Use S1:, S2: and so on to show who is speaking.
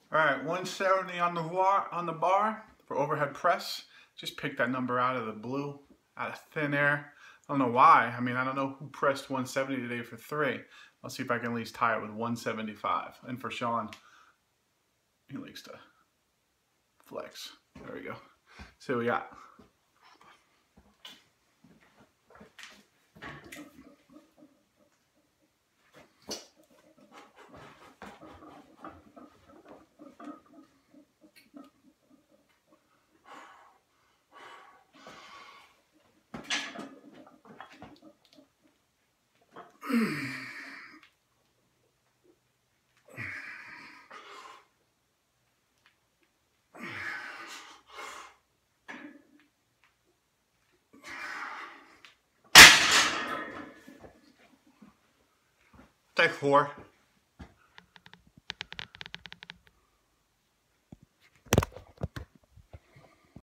S1: All right, 170 on the bar for overhead press. Just picked that number out of the blue, out of thin air. I don't know why. I mean, I don't know who pressed 170 today for 3. I'll see if I can at least tie it with 175. And for Sean, he likes to flex. There we go. See what we got. Take 4.